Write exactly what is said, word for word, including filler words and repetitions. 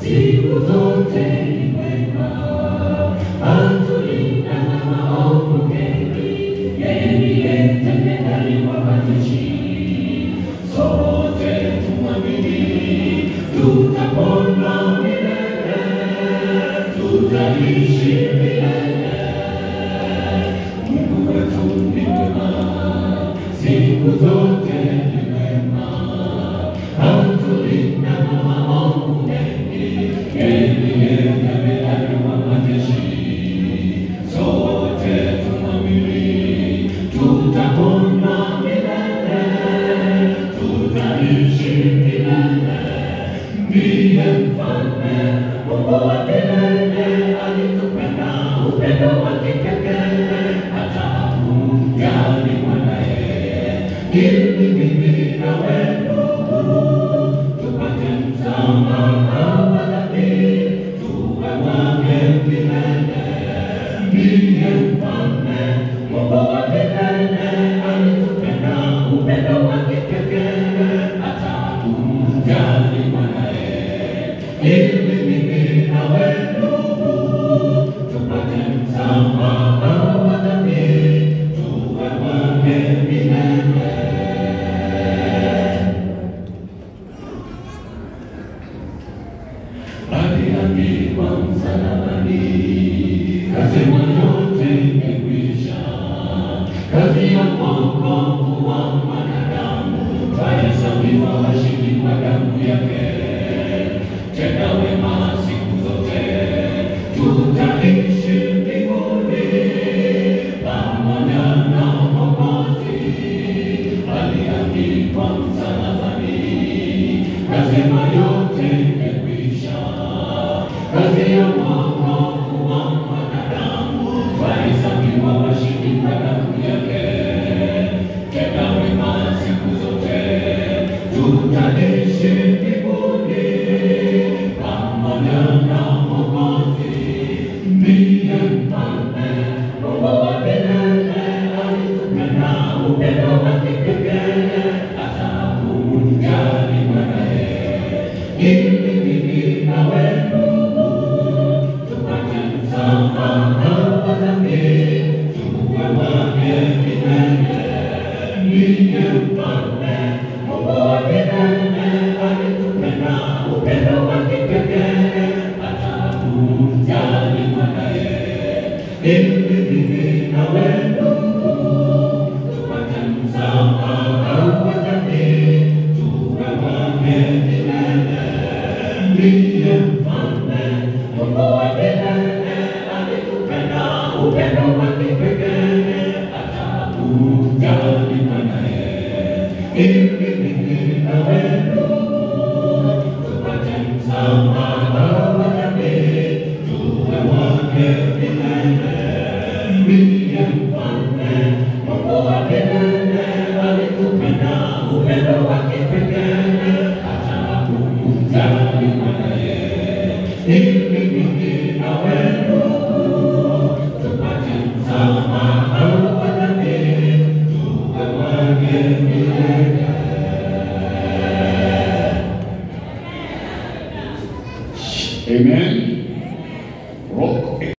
siku zote ni mwema, hatulinda na maovu mengi, yeye ndiye mtendaji wa majeshi. Sote tumwamini, tutapona milele, tutaishi milele. Mungu wetu ni mwema, siku zote ni mwema, hatulinda na maovu mengi, yeye ndiye mtendaji wa majeshi. Sote tumwamini, tutapona milele, tutaishi milele. Ndiye mfalme, Mungu wa milele, alitupenda upendo wa kipekee, hata hakumjali mwanae, ili mimi na wewe ndugu tupate msamaha wa dhambi, tuwe wake milele. Ndiye mfalme, Mungu wa milele, alitupenda upendo wa kipekee, hata hakumjali mwanae, ili mimi na wewe ndugu tupate msamaha wa dhambi, tuwe wake milele. Aliangikwa msalabani, kasema yote imekwisha. Kazi ya wokovu wa mwanadamu, twahesabiwa washindi kwa damu yake. Tenda wema siku zote, tutaishi mbinguni pamoja na Mwokozi. Aliangikwa msalabani, kasema yote imekwisha. Kazi ya wokovu wa mwanadamu, twahesabiwa washindi kwa damu yake. Tenda wema siku zote, tutaishi mbinguni pamoja na Mwokozi. Ndiye mfalme, Mungu wa milele, alitupenda upendo wa kipekee, hata hakumjali mwanae, ili mimi na wewe ndugu tupate msamaha wa dhambi, tuwe wake milele. Ndiye mfalme, Mungu wa milele, alitupenda upendo wa kipekee, hata hakumjali mwanae, ili mimi na wewe ndugu tupate msamaha wa dhambi, tuwe wake milele. Ndiye mfalme, Mungu wa milele, alitupenda upendo wa kipekee, hata hakumjali mwanae, ili mimi na wewe ndugu